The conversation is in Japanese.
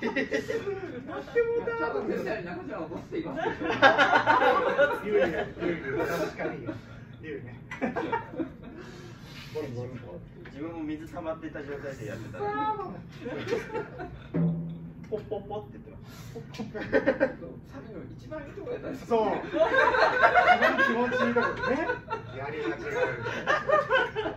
多分絶対中島はボスって言いますけど。 言うね、確かに言うね。 自分も水溜まってた状態でやってた。ポッポッポって言ってます。 サビの一番いいところやったんです。 そう。一番気持ちいいところね。やり間違える。